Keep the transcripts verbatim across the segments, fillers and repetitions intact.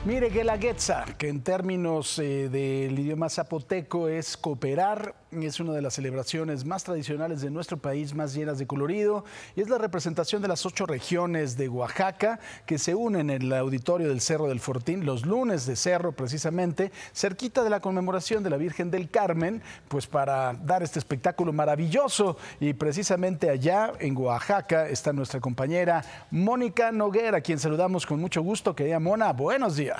Mire, Guelaguetza, que en términos eh, del idioma zapoteco es cooperar, es una de las celebraciones más tradicionales de nuestro país, más llenas de colorido, y es la representación de las ocho regiones de Oaxaca que se unen en el auditorio del Cerro del Fortín, los lunes de Cerro precisamente, cerquita de la conmemoración de la Virgen del Carmen, pues para dar este espectáculo maravilloso. Y precisamente allá en Oaxaca está nuestra compañera Mónica Noguera, a quien saludamos con mucho gusto. Querida Mona, buenos días.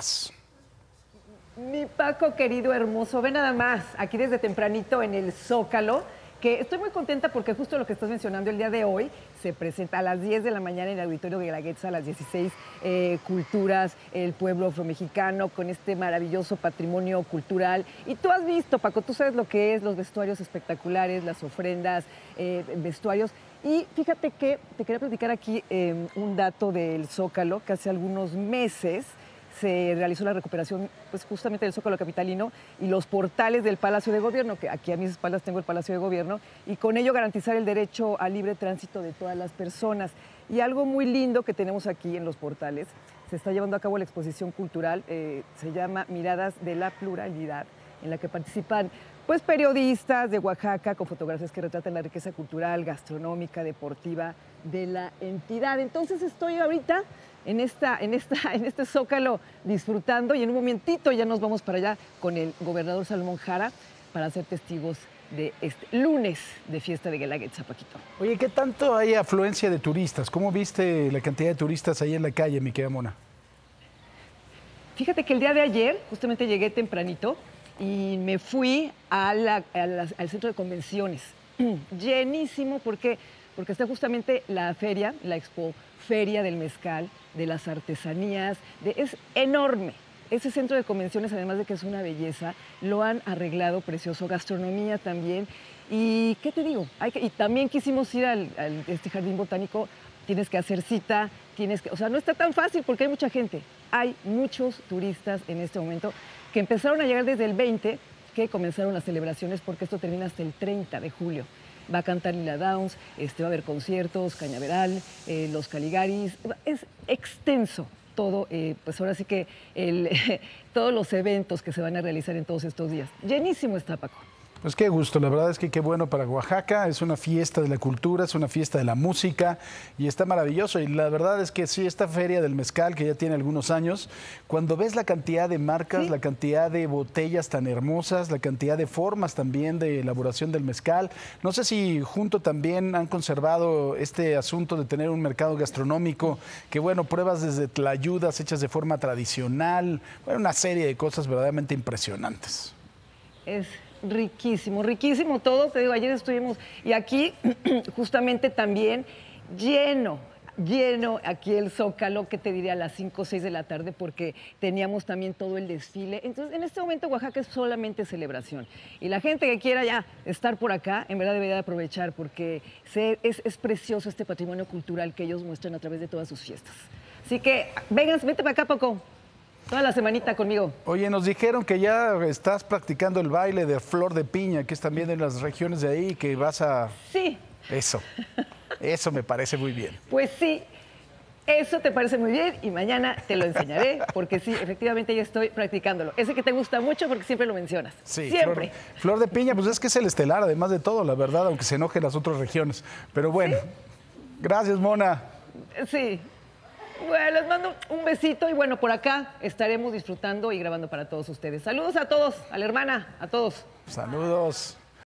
Mi Paco querido, hermoso, ve nada más, aquí desde tempranito en el Zócalo, que estoy muy contenta porque justo lo que estás mencionando el día de hoy se presenta a las diez de la mañana en el auditorio de Guelaguetza, a las dieciséis, eh, culturas, el pueblo afromexicano con este maravilloso patrimonio cultural. Y tú has visto, Paco, tú sabes lo que es, los vestuarios espectaculares, las ofrendas, eh, vestuarios. Y fíjate que te quería platicar aquí eh, un dato del Zócalo, que hace algunos meses se realizó la recuperación pues, justamente del Zócalo capitalino y los portales del Palacio de Gobierno, que aquí a mis espaldas tengo el Palacio de Gobierno, y con ello garantizar el derecho al libre tránsito de todas las personas. Y algo muy lindo que tenemos aquí en los portales, se está llevando a cabo la exposición cultural, eh, se llama Miradas de la Pluralidad, en la que participan pues, periodistas de Oaxaca con fotografías que retratan la riqueza cultural, gastronómica, deportiva de la entidad. Entonces estoy ahorita en, esta, en, esta, en este Zócalo disfrutando y en un momentito ya nos vamos para allá con el gobernador Salomón Jara para ser testigos de este lunes de fiesta de Guelaguetza, Paquito. Oye, ¿qué tanto hay afluencia de turistas? ¿Cómo viste la cantidad de turistas ahí en la calle, mi querida Mona? Fíjate que el día de ayer justamente llegué tempranito y me fui a la, a la, al centro de convenciones. Llenísimo, ¿por qué? Porque está justamente la feria, la expo Feria del Mezcal, de las artesanías, de, es enorme. Ese centro de convenciones, además de que es una belleza, lo han arreglado precioso, gastronomía también. Y, ¿qué te digo? Hay que, y también quisimos ir al, al este jardín botánico, tienes que hacer cita, tienes que, o sea, no está tan fácil porque hay mucha gente. Hay muchos turistas en este momento que empezaron a llegar desde el veinte, que comenzaron las celebraciones, porque esto termina hasta el treinta de julio. Va a cantar Lila Downs, este, va a haber conciertos, Cañaveral, eh, los Caligaris. Es extenso todo, eh, pues ahora sí que el, todos los eventos que se van a realizar en todos estos días. Llenísimo está, Paco. Pues qué gusto, la verdad es que qué bueno para Oaxaca, es una fiesta de la cultura, es una fiesta de la música y está maravilloso. Y la verdad es que sí, esta feria del mezcal que ya tiene algunos años, cuando ves la cantidad de marcas, ¿sí?, la cantidad de botellas tan hermosas, la cantidad de formas también de elaboración del mezcal, no sé si junto también han conservado este asunto de tener un mercado gastronómico, que bueno, pruebas desde tlayudas hechas de forma tradicional, bueno, una serie de cosas verdaderamente impresionantes. Es riquísimo, riquísimo todo, te digo, ayer estuvimos, y aquí justamente también lleno, lleno aquí el Zócalo, que te diría a las cinco o seis de la tarde, porque teníamos también todo el desfile. Entonces, en este momento Oaxaca es solamente celebración, y la gente que quiera ya estar por acá, en verdad debería de aprovechar, porque se, es, es precioso este patrimonio cultural que ellos muestran a través de todas sus fiestas. Así que, vengan, vete para acá, Paco. Toda la semanita conmigo. Oye, nos dijeron que ya estás practicando el baile de Flor de Piña, que es también en las regiones de ahí, que vas a... Sí. Eso, eso me parece muy bien. Pues sí, eso te parece muy bien y mañana te lo enseñaré, porque sí, efectivamente ya estoy practicándolo. Ese que te gusta mucho porque siempre lo mencionas. Sí, siempre. Flor, Flor de Piña, pues es que es el estelar, además de todo, la verdad, aunque se enojen las otras regiones. Pero bueno, ¿sí? Gracias, Mona. Sí. Bueno, les mando un besito y bueno, por acá estaremos disfrutando y grabando para todos ustedes. Saludos a todos, a la hermana, a todos. Saludos.